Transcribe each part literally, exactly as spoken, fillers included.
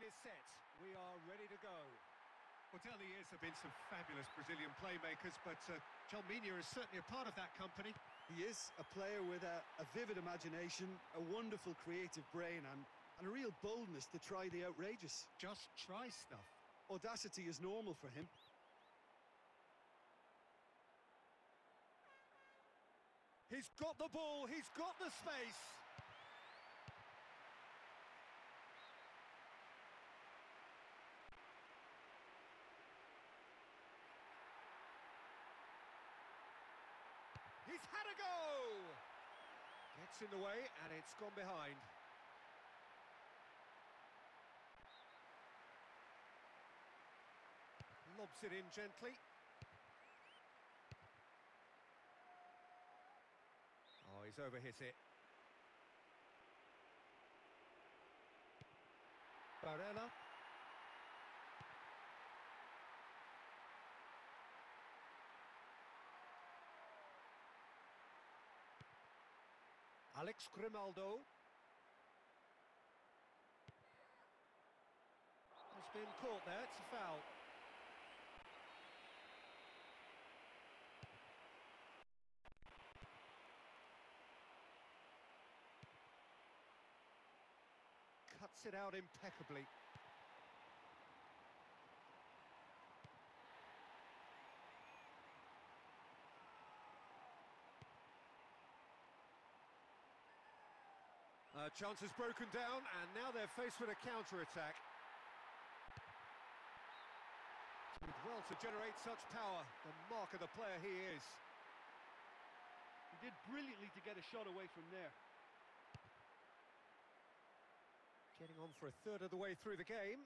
screen is set. We are ready to go. Well, down the years there have been some fabulous Brazilian playmakers, but uh, Jalminha is certainly a part of that company. He is a player with a, a vivid imagination, a wonderful creative brain, and, and a real boldness to try the outrageous. Just try stuff. Audacity is normal for him. He's got the ball, he's got the space. He's had a go! Gets in the way and it's gone behind. Lobs it in gently. Oh, he's overhit it. Barella. Alex Grimaldo. Has been caught there, it's a foul. Cuts it out impeccably. Uh, chance has broken down, and now they're faced with a counter-attack. Did well to generate such power, the mark of the player he is. He did brilliantly to get a shot away from there. Getting on for a third of the way through the game.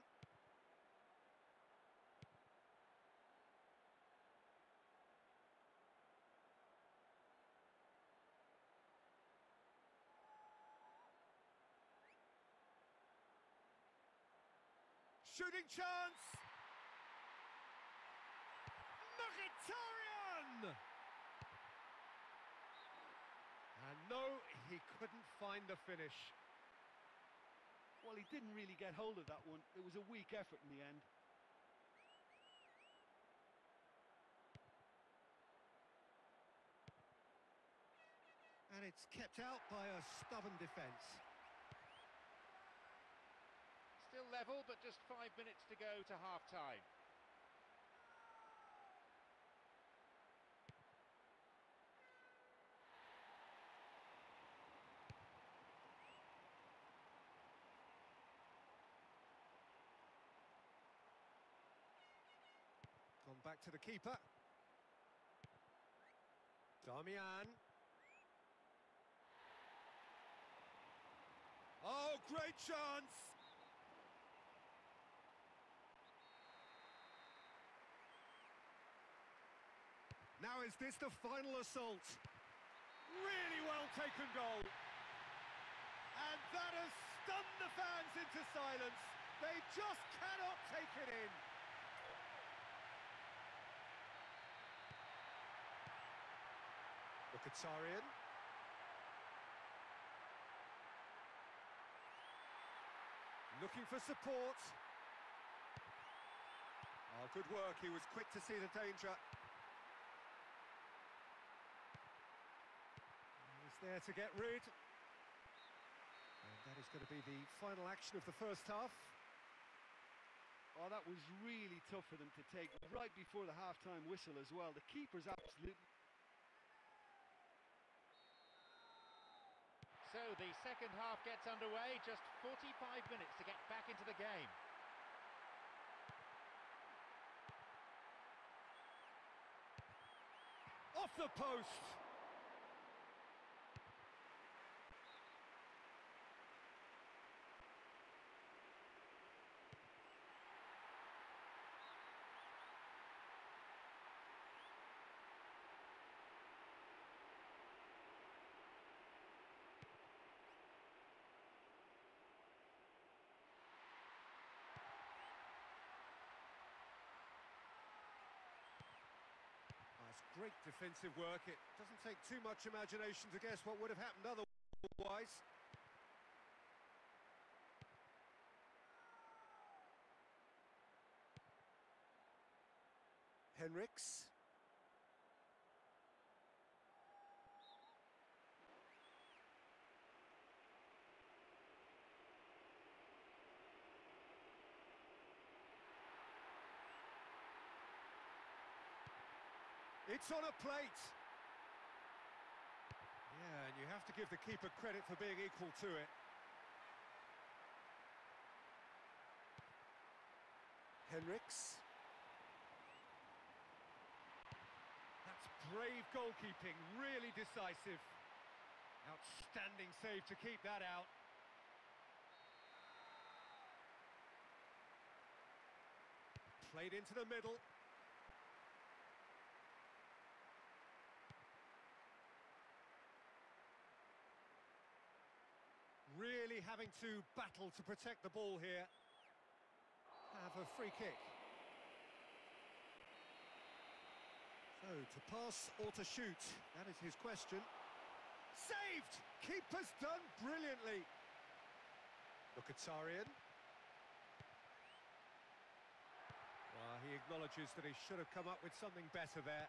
Shooting chance! Mkhitaryan! And no, he couldn't find the finish. Well, he didn't really get hold of that one. It was a weak effort in the end. And it's kept out by a stubborn defence. Still level, but just five minutes to go to half-time. Gone back to the keeper. Damian. Oh, great chance! Now is this the final assault? Really well taken goal. And that has stunned the fans into silence. They just cannot take it in. Mkhitaryan. Looking for support. Oh, good work. He was quick to see the danger. He's there to get rid. And that is going to be the final action of the first half. Oh, that was really tough for them to take right before the half-time whistle as well. The keeper's absolutely... So the second half gets underway, just forty-five minutes to get back into the game. Off the post! That's great defensive work. It doesn't take too much imagination to guess what would have happened otherwise. Henriks. It's on a plate. Yeah, and you have to give the keeper credit for being equal to it. Henriks. That's brave goalkeeping, really decisive. Outstanding save to keep that out. Played into the middle. Really having to battle to protect the ball here. Have a free kick. So, to pass or to shoot, that is his question. Saved! Keeper's done brilliantly. Mkhitaryan. Well, he acknowledges that he should have come up with something better there.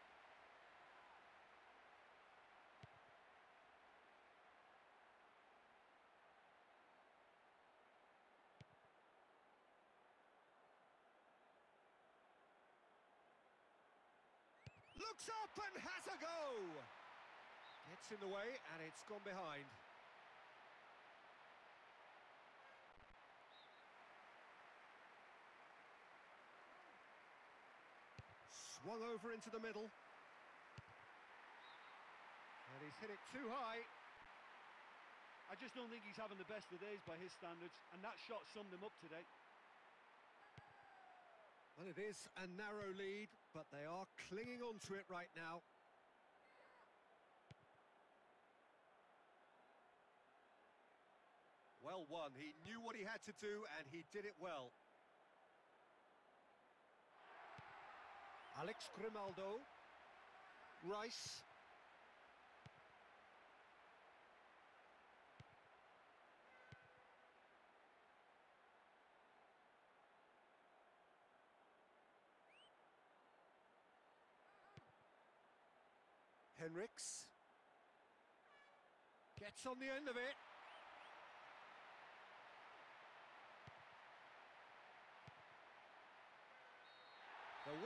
Looks up and has a go! Gets in the way and it's gone behind. Swung over into the middle. And he's hit it too high. I just don't think he's having the best of days by his standards, and that shot summed him up today. Well, it is a narrow lead, but they are clinging on to it right now. Well won. He knew what he had to do, and he did it well. Alex Grimaldo. Rice. Henriks. Gets on the end of it.